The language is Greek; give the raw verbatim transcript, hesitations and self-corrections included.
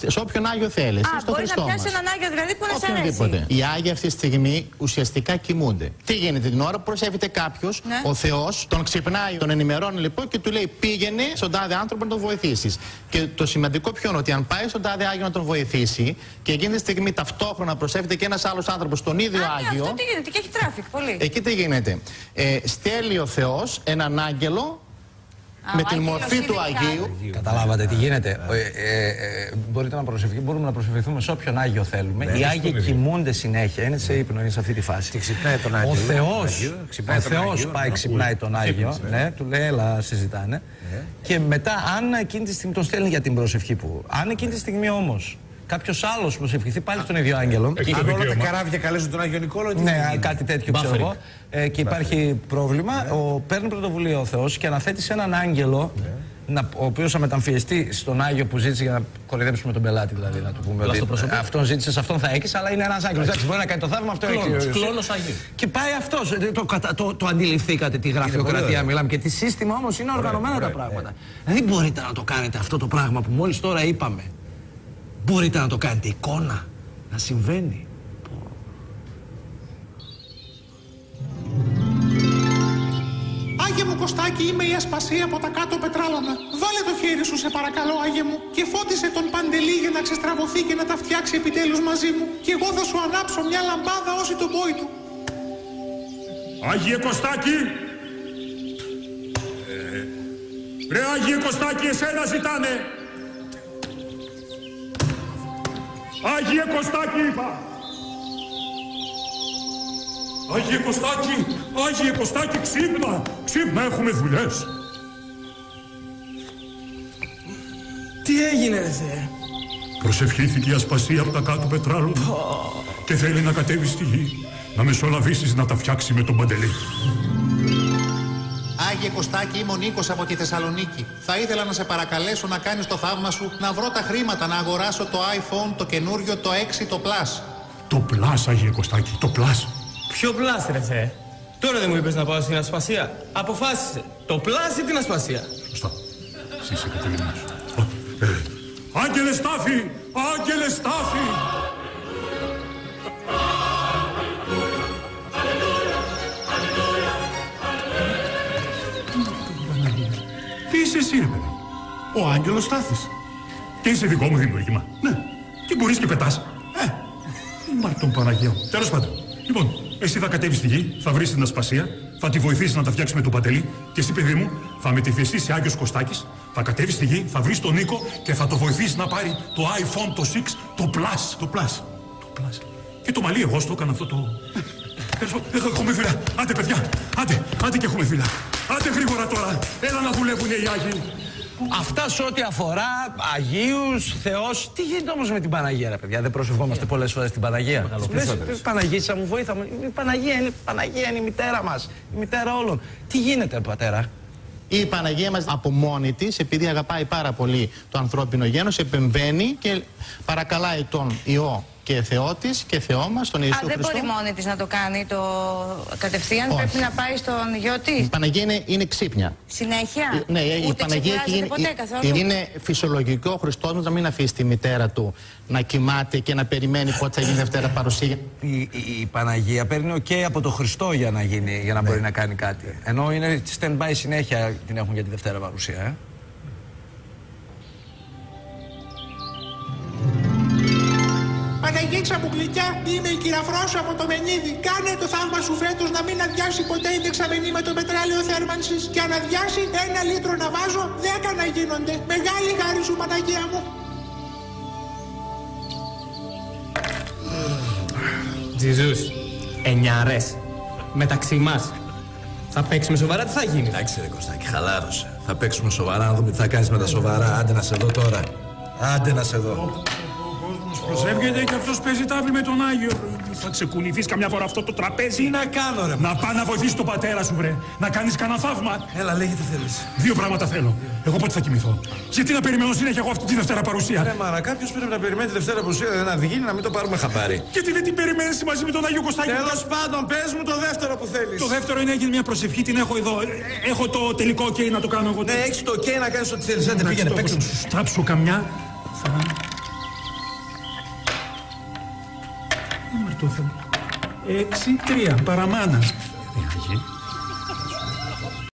Σε όποιον Άγιο θέλει. Α, στο μπορεί να πιάσει έναν Άγιο δηλαδή που να σε αρέσει. Οι Άγιοι αυτή τη στιγμή ουσιαστικά κοιμούνται. Τι γίνεται την ώρα που προσεύχεται κάποιο, ναι. Ο Θεός τον ξυπνάει, τον ενημερώνει λοιπόν και του λέει: πήγαινε στον τάδε άνθρωπο να τον βοηθήσει. Και το σημαντικό ποιο είναι ότι αν πάει στον τάδε Άγιο να τον βοηθήσει και εκείνη τη στιγμή ταυτόχρονα προσεύχεται και ένα άλλο άνθρωπο στον ίδιο Α, Άγιο. Αυτό τι γίνεται, και έχει τράφικ πολύ. Εκεί τι γίνεται. Ε, στέλνει ο Θεός έναν άγγελο. Α, με την μορφή του Αγίου. Καταλάβατε τι γίνεται. Ε, ε, ε, μπορείτε να προσευχηθούμε, μπορούμε να προσευχηθούμε σε όποιον Άγιο θέλουμε. Ναι, οι Άγιοι κοιμούνται συνέχεια, είναι σε ύπνο, είναι σε αυτή τη φάση. Και ξυπνάει τον Άγιο. Ο Θεός, ο Θεός πάει, ξυπνάει τον Άγιο. Ναι, του λέει, έλα, συζητάνε. Και μετά, αν εκείνη τη στιγμή τον στέλνει για την προσευχή που. Αν εκείνη τη στιγμή όμως κάποιος άλλος προσευχηθεί πάλι στον ίδιο άγγελο. Και όλα τα καράβια καλέσουν τον Άγιο Νικόλαο. Ναι, κάτι τέτοιο ξέρω εγώ. Ε, και υπάρχει πρόβλημα. Ο, παίρνει πρωτοβουλία ο Θεός και αναθέτει σε έναν άγγελο, να, ο οποίος θα μεταμφιεστεί στον Άγιο που ζήτησε για να κοροϊδέψουμε τον πελάτη, δηλαδή. Να του πούμε ότι αυτόν ζήτησε, σε αυτόν θα έχεις, αλλά είναι ένας άγγελος. Εντάξει, μπορεί να κάνει το θαύμα, αυτό έχει. Κλόνος Αγίου. Και πάει αυτός. Το, το, το, το αντιληφθήκατε τη γραφειοκρατία, μιλάμε. Και τη σύστημα όμως είναι οργανωμένα τα πράγματα. Δηλαδή μπορείτε να το κάνετε αυτό το πράγμα που μόλις τώρα είπαμε. Μπορείτε να το κάνετε εικόνα, να συμβαίνει. Άγιε μου Κωστάκη, είμαι η Ασπασία από τα κάτω Πετράλωνα. Βάλε το χέρι σου σε παρακαλώ, Άγιε μου, και φώτισε τον Παντελή για να ξεστραβωθεί και να τα φτιάξει επιτέλους μαζί μου. Και εγώ θα σου ανάψω μια λαμπάδα όσοι τον πόη του. Άγιε Κωστάκη! Ε, ρε Άγιε Κωστάκη, εσένα ζητάνε! Άγιε Κωστάκη είπα! Άγιε Κωστάκη, Άγιε Κωστάκη, ξύπνα! Ξύπνα, έχουμε δουλειές! Τι έγινε ρε Θεέ? Προσευχήθηκε η Ασπασία από τα κάτω Πετράλωνα oh. και θέλει να κατέβει στη γη, να μεσολαβήσεις να τα φτιάξει με τον Παντελή. Άγιε Κωστάκη, είμαι ο Νίκος από τη Θεσσαλονίκη. Θα ήθελα να σε παρακαλέσω να κάνεις το θαύμα σου, να βρω τα χρήματα να αγοράσω το iPhone, το καινούριο, το έξι, το Plus. Το Plus, Άγιε Κωστάκη, το Plus. Ποιο Plus, ρε Θεέ? Τώρα δεν μου είπες να πάω στην Ασπασία. Αποφάσισε. Το Plus ή την Ασπασία? Σωστά. Εσύ είσαι κατελημένος. Ε, Άγγελε Στάφη! Άγγελε Στάφη! Τι είσαι εσύ, ρε παιδί? Ο Άγγελος Στάθης. Και είσαι δικό μου δημιούργημα. Ναι. Και μπορείς και πετάς. Ε. Μάρτον Παναγία μου. Τέλος πάντων. Λοιπόν, εσύ θα κατέβεις στη γη, θα βρεις την Ασπασία, θα τη βοηθήσεις να τα φτιάξει με τον Παντελή και εσύ, παιδί μου, θα μετηθεστείς σε Άγιος Κωστάκης, θα κατέβεις στη γη, θα βρεις τον Νίκο και θα το βοηθήσεις να πάρει το iPhone, το έξι, το Plus. Το Plus. Το Plus. Και το μαλλί εγώ στο έκανα αυτό το... Έχουμε φύλλα. Άντε, παιδιά. Άντε, άντε και έχουμε φύλλα. Άντε γρήγορα τώρα. Έλα να δουλεύουν οι Άγιοι. Αυτά σε ό,τι αφορά Αγίους, Θεός. Τι γίνεται όμως με την Παναγία, ρε παιδιά? Δεν προσευχόμαστε πολλές φορές την Παναγία? Η Παναγία μου, βοήθα μου. Η Παναγία είναι, η Παναγία είναι η μητέρα μας. Η μητέρα όλων. Τι γίνεται, πατέρα? Η Παναγία μας από μόνη της, επειδή αγαπάει πάρα πολύ το ανθρώπινο γένος, επεμβαίνει και παρακαλάει τον Υιό και Θεό της και Θεό μας, τον Ιησού Χριστό. Α, δεν μπορεί μόνη της να το κάνει το κατευθείαν, όχι. Πρέπει να πάει στον γιο της. Η Παναγία είναι, είναι ξύπνια. Συνέχεια. Ναι, η Ούτε Παναγία είναι, ποτέ, καθόλου. είναι φυσιολογικό ο Χριστός μας να μην αφήσει τη μητέρα του να κοιμάται και να περιμένει πότε θα γίνει Δευτέρα παρουσία. Η, η, η Παναγία παίρνει ok από τον Χριστό για να, γίνει, για να ναι. μπορεί να κάνει κάτι. Ενώ είναι stand-by συνέχεια την έχουν για τη Δευτέρα παρουσία. Ε? Παναγίτσα μου γλυκιά, είμαι η κυραφρόσο από το Μενίδη. Κάνε το θαύμα σου φέτος να μην αδειάσει ποτέ η δεξαμενή με το πετρέλαιο θέρμανσης. Και αν αδειάσει, ένα λίτρο να βάζω, δέκα να γίνονται. Μεγάλη χάρη σου, Παναγία μου. Τζιζούς, εννιάρες, μεταξύ μας. Θα παίξουμε σοβαρά, τι θα γίνει? Εντάξει ρε Κωστάκη, χαλάρωσε. Θα παίξουμε σοβαρά, να δούμε τι θα κάνεις με τα σοβαρά. Άντε να σε δω τώρα. Άντε να σε δω. Προσεύγεται και αυτός παίζει τάβλη με τον Άγιο. Θα ξεκουνηθείς καμιά φορά αυτό το τραπέζι? Τι να κάνω, ρε? Να πάω να βοηθήσεις τον πατέρα σου, βρε. Να κάνεις κανένα θαύμα. Έλα, λέγε τι θέλεις. Δύο πράγματα θέλω. Εγώ πότε θα κοιμηθώ? Γιατί να περιμένω συνέχεια εγώ αυτή τη Δευτέρα παρουσία? Ρε Μάρα, κάποιος πρέπει να περιμένει τη Δευτέρα παρουσία να βγει, να μην το πάρουμε χαμπάρι. Γιατί δεν την περιμένεις μαζί με τον Άγιο Κωστάκη? Τέλος πάντων, πες μου το δεύτερο που θέλεις. Το δεύτερο είναι έγινε μια προσευχή, την έχω εδώ. Έχω το τελικό OK να το κάνω εγώ. Ναι, έχεις το OK να κάνεις ό,τι θέλεις. Άντε πήγαινε, παίξε. Στράψω καμιά. Αμαρτώθεν. Έξι τρία. Παραμάνα.